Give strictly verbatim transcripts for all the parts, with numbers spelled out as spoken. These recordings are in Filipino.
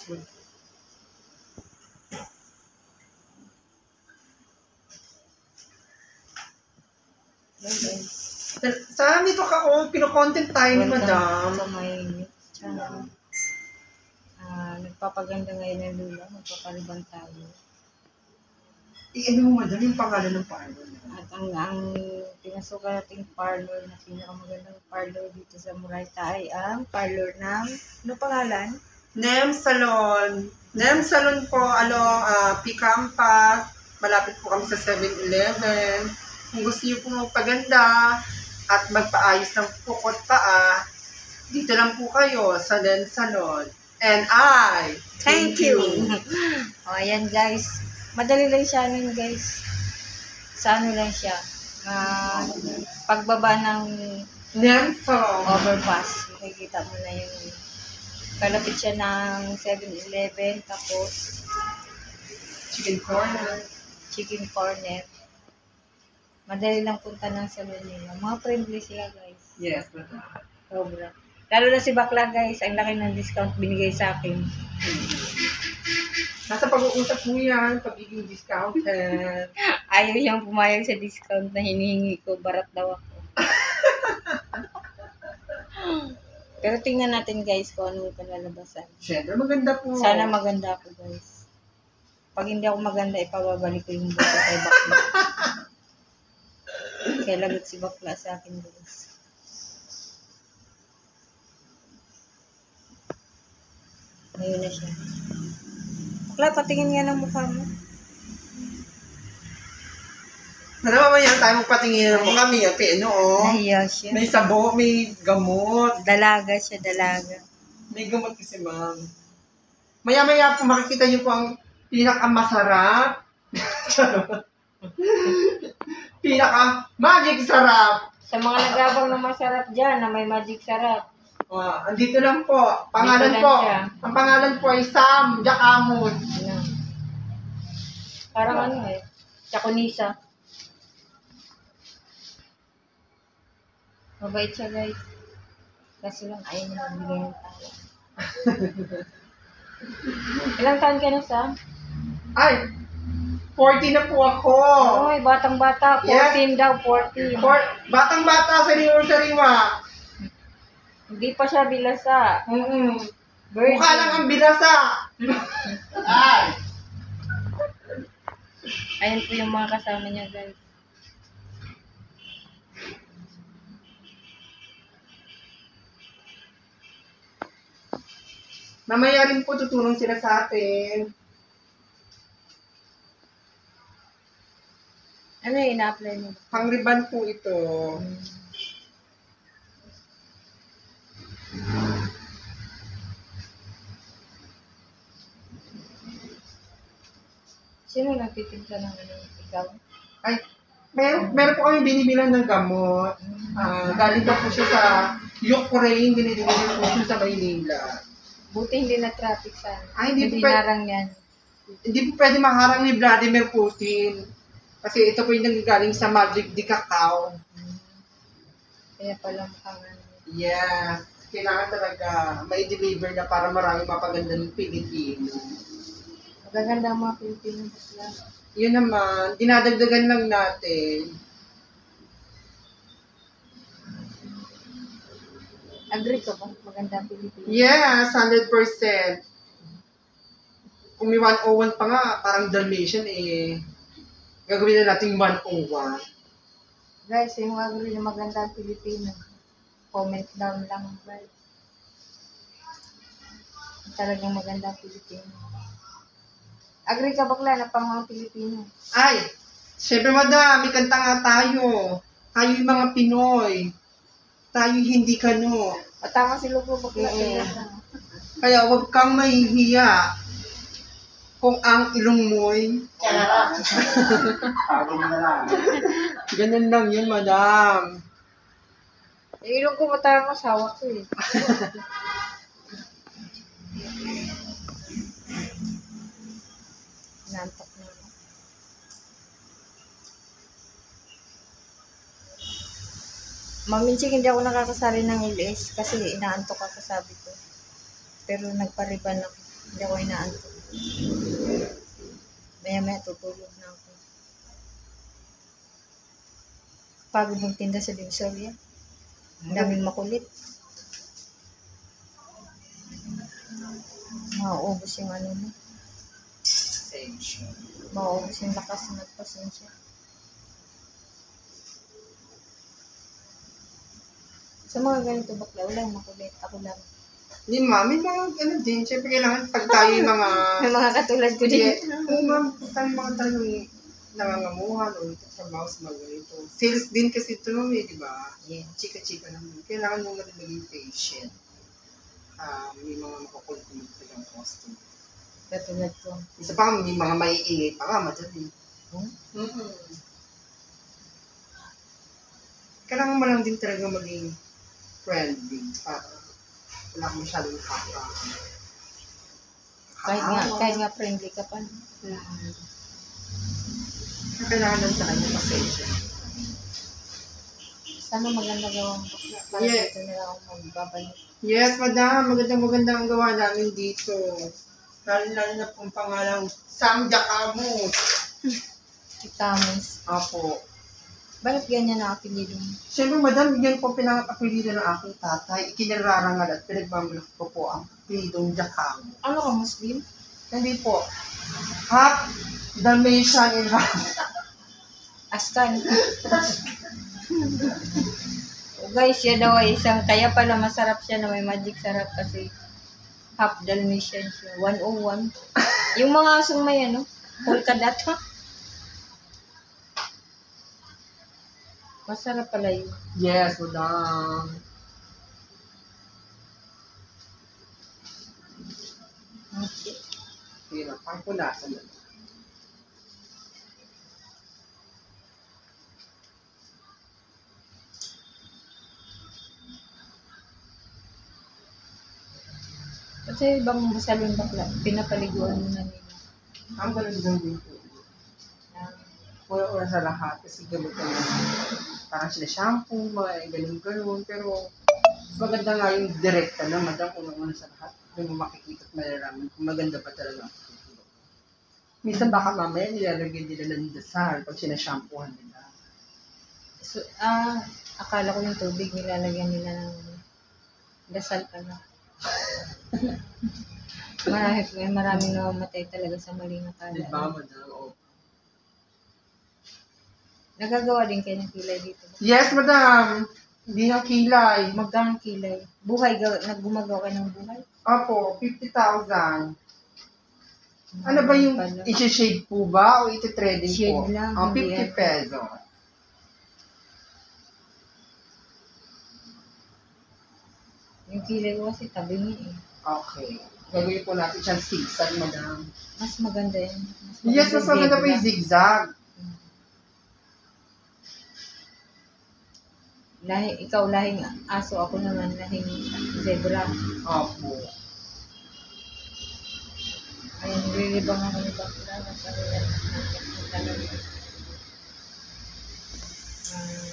Saan dito ka kung kino-content tayo ni Madam? Sa my channel. Uh, nagpapaganda ngayon ng lula. Magpapaliban tayo. I-ano mo, Madam, yung pangalan ng parlor. At ang, ang pinasukan nating parlor na pinakamagandang parlor dito sa Murayta ay ang parlor ng, ano pangalan? Nem Salon. Nem Salon po, along uh, P Campus. Malapit po kami sa seven eleven. Kung gusto niyo po magpaganda at magpaayos ng pukot paa, dito lang po kayo sa Nem Salon. And I, thank, thank you. you. O, ayan guys. Madali lang siya nun guys. Sa ano lang siya. Uh, pagbaba ng Nem Salon overpass. Makikita mo na yung kalapit siya ng seven eleven. Tapos chicken corner. Chicken corner. Madali lang punta ng salon nila. Mga friendly sila guys. Yes, madam. Sobra. Lalo na si Bakla guys, ang laki ng discount binigay sa akin. Nasa pag-uusap mo yan, pagiging discounted. Ayaw siyang pumayag sa discount na hinihingi ko, barat daw ako. Pero tingnan natin guys kung ano yung panlalabasan. Siyempre, maganda po. Sana maganda ako guys. Pag hindi ako maganda, ipababalik ko yung buto kay Bakla. Kaya lagot si Bakla sa akin guys. Ngayon na siya. Bakla, patingin nga ng mukha mo. Ano mamaya tayo magpatingin ng mukha may apino, oh. Nahiya siya. May sabo, may gamot. Dalaga siya, dalaga. May gamot kasi, ma'am. Maya-maya po makikita niyo po ang pinakamasarap. Pinaka magic sarap. Sa mga nagabang na masarap dyan, na may magic sarap. Uh, andito lang po. Pangalan lang po. Siya. Ang pangalan po ay Sam Jacamos. Ano? Parang ano eh. Chakonisa. Mabait siya guys. Kasi lang ayaw niya magbigay ng tawa. Ilang taon ka na, Sam? Ay, forty na po ako. Oy, batang-bata. fourteen yes. Daw, fourteen. For, batang-bata, sariwa-sariwa. Hindi pa siya bilasa. Mm-mm. Mukha lang ang bilasa. Ay. Ayan po yung mga kasama niya, guys. Mamaya rin po tutulong sila sa atin. Ano yung ina-apply mo? Pang-riban po ito. Hmm. Sino nagtitimpla ng ano? Ikaw? Ay, meron, meron po kami binibilan ng gamot. Uh, galing pa po siya sa Ukraine, dinidinihin po siya sa Maynila. Buti hindi na traffic sana. Ay, hindi, hindi po pwede, narang yan. Hindi po pwede maharang ni Vladimir Putin. Kasi ito po yung nanggagaling sa Madrid de Cacao. Hmm. Kaya pala mukhang ano. Yes. Kailangan talaga may deliver na para marami mapaganda ng Pilipino. Magaganda ang mga Pilipino sila. Yun naman, dinadagdagan lang natin. Agree ka ba? Maganda ang Pilipino. Yes, one hundred percent. Kung may one oh one pa nga, parang Dalmatian eh. Gagawin na natin one oh one. Guys, yung agree na maganda ang Pilipino. Comment down lang, guys. Talagang maganda ang Pilipino. Agree ka bakla na pang mga Pilipino? Ay, syempre madam, may kanta nga tayo. Tayo yung mga Pinoy. Tayo hindi kano. At tama si Lupo bakla. Mm. Kaya huwag kang mahihiya kung ang ilong mo'y ganun lang yun, madam. Yung ilong ko matama, sawa ko eh. Nantok na. Maminsing hindi ako nakakasali ng L S kasi inaantok ako sabi ko. Pero nagpariban ako. Hindi ako inaantok. Maya-maya tutulog na ako. Pagod magtinda sa Divisoria. Ang daming makulit. Mauubos yung ano mo. Sage. Mauubos yung lakas na nagpasensya. Sa mga ganito bakla, walang makulit. Ako lang. Hindi ma'am, may mga ano din. Siyempre kailangan pag tayo yung mga... May mga katulad ko din. Yeah. Oo ma'am, pag tayo mga talagang nangangamuhan o ito sa mouse mga ganito. Sales din kasi ito ma'am eh, di ba? Yeah. Chika-chika naman. Kailangan mo nga maging patient. Um, may mga makukulit mo talagang costume. Katulad ko. Isa pa may mga maiingay pa nga, madali. Hmm? Mm-hmm. Kailangan mo lang din talaga maging friendly para wala kang masyadong kaka. Kahit nga, kahit nga friendly ka pa. Mm-hmm. Kailangan lang talaga pasensya. Sana maganda gawang bakla. Para Yeah. dito na lang ako magbabalik. Yes, madam. Magandang maganda ang gawa namin dito. Lalo-lalo na pong pangalang Sam Jacamo. Ikamus. Apo. Bakit ganyan na apelido mo? Siyempre, madam, yan po pinang-apelido ng aking tatay. Ikinirarangal at pinagmamalak ko po ang apelidong Jacamo. Ano ka, Muslim? Hindi po. Half Dalmatian in half. Askan. Guys, siya daw ay isang, kaya pala masarap siya na may magic sarap kasi half Dalmatian siya. one oh one. Yung mga asong may ano, polka dot. Masarap pala yun. Yes, madam. Okay. Hirap. Ang punasan na. Kasi ibang masalong bakla, pinapaliguan mo na nila. Ang galing din po. Una-una sa lahat kasi gamot na parang sila shampoo, mga ganun-ganun. Pero mas maganda nga yung direkta na madam una-una sa lahat. Yung makikita at malalaman kung maganda pa talaga ang tutulog. Minsan baka mamaya nilalagyan nila ng dasal pag sinashampoohan nila. So, ah, akala ko yung tubig nilalagyan nila ng dasal pala. Marami, maraming namamatay talaga sa maling akala. Di ba, madam? O. Nagagawa din kayo ng kilay dito. Yes, madam. Hindi na kilay. Magkano kilay? Buhay, gaw- naggumagawa kayo ng buhay? Opo, fifty thousand. Ano ba yung Pala. i-shade po ba o iti-trading po? Shade lang, Ang hindi fifty yan. pesos. Yung kilay ko kasi tabi niya eh. Okay. Gagawin po natin siyang zigzag, madam. Mas maganda yan. Mas Yes, mas maganda po zebra. yung zigzag. Lahi, ikaw lahing aso, ako naman lahing zebra. Opo. Ayun, nililibang ako ni Bakla. Nasa rin talaga. Ah,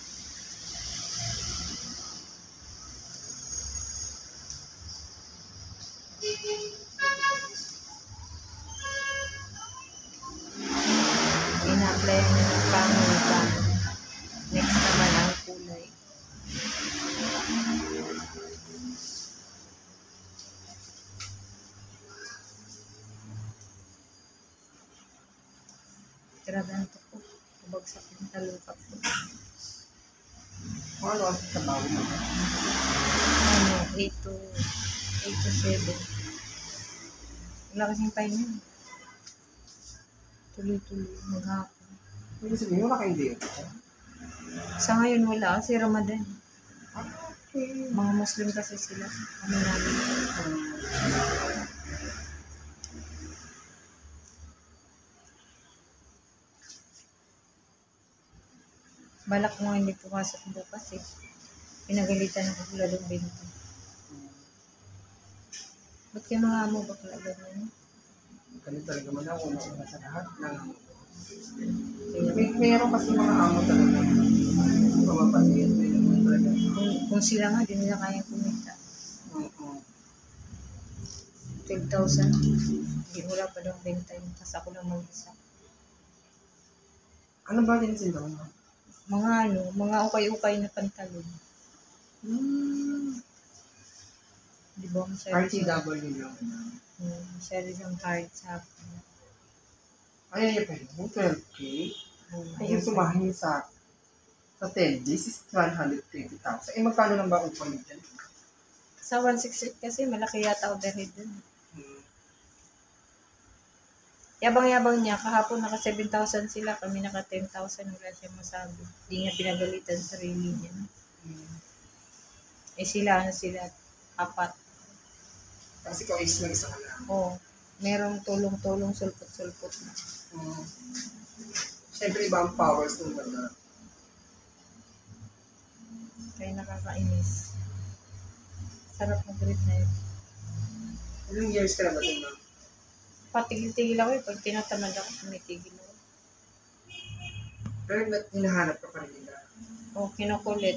ina-apply niya ng family plan. Next naman ang kulay. Grabe ang ko. Kabagsak yung talupak ko. Ano ang sabaw mo? Ano, eight to seven. Wala kasing time yun. Tuloy-tuloy, maghapon. Ibig sabihin, wala kayong date. Sa ngayon wala kasi Ramadan. Okay. Mga Muslim kasi sila. Ano namin. Balak mo hindi pumasok bukas eh. Pinagalitan ako pula ng binto. Ba't kayo mga amo bakla ganyan? Ganun talaga man ako una sa lahat ng... Kaya, May, mayroon kasi mga amo talaga. Pamapasin. May naman talaga. kung, kung sila nga, di nila kayang kumita. Oo. twelve thousand. Hindi, wala pa daw benta yun. Kasi ako lang mag-isa. Ano ba din sindaw mo? Mga ano, mga ukay-ukay na pantalon. Hmm. Di ba? Masyado R T W lang. Hmm, masyado siyang hard sa akin. Ay, ay, pa yun. twelve K. Hmm, Ay, yung sumahin sa sa ten days is one hundred twenty thousand. Eh, magkano lang ba upo niyo dyan? Sa one sixty-eight kasi, malaki yata overhead dun. Hmm. Yabang-yabang niya, kahapon naka seven thousand sila, kami naka ten thousand, wala siyang masabi. Hindi niya pinagalitan sa sarili niya. Hmm. Eh sila, ano sila, apat. Kasi ikaw is lang isa ka lang. Oo, merong tulong-tulong, sulpot-sulpot na. Hmm. Siyempre, iba ang powers ng banda. Kaya nakakainis. Sarap mag-read na yun. Ilang years ka na ba din, ma'am? Patigil-tigil ako eh, pag tinatamad ako, tumitigil ako. Pero ba't hinahanap ka pa rin nila? O, kinukulit.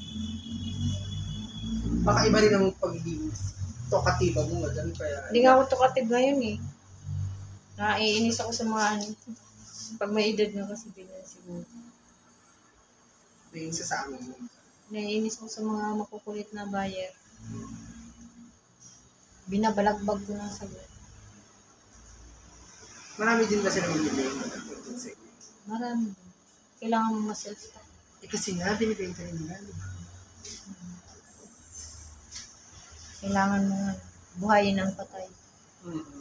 Baka iba rin ang pagiging tokatiba mo, madam. Kaya, Hindi nga ako tukatid ngayon eh. Naiinis ako sa mga ano. Pag may edad na kasi din na siguro. may isa sa amin mo. Naiinis ako sa mga makukulit na buyer. Binabalagbag ko na sa Marami din ba sila magbibigay mo ng Marami din. Kailangan mo ma-self-stock. Eh kasi nga, binibenta rin nila. di ba? Kailangan mo nga buhayin ng patay. Mm-hmm.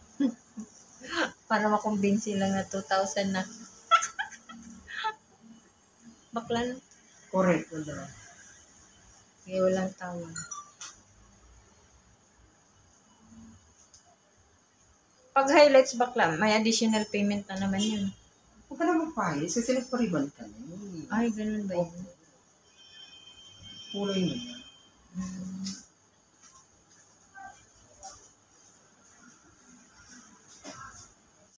Para makumbinsi lang na two thousand na. Bakla na. Correct. Wala. Kaya walang tawag. Pag highlights bakla, may additional payment na naman yun. Huwag ka na magpahis kasi nagpariban ka na. yun. Ay, ganun ba yun? Kulay na yan. Hmm.